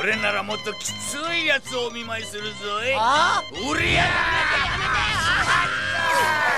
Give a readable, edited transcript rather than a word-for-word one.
俺ならもっときついやつをお見舞いするぞい。 ああ、 俺やめてやめて。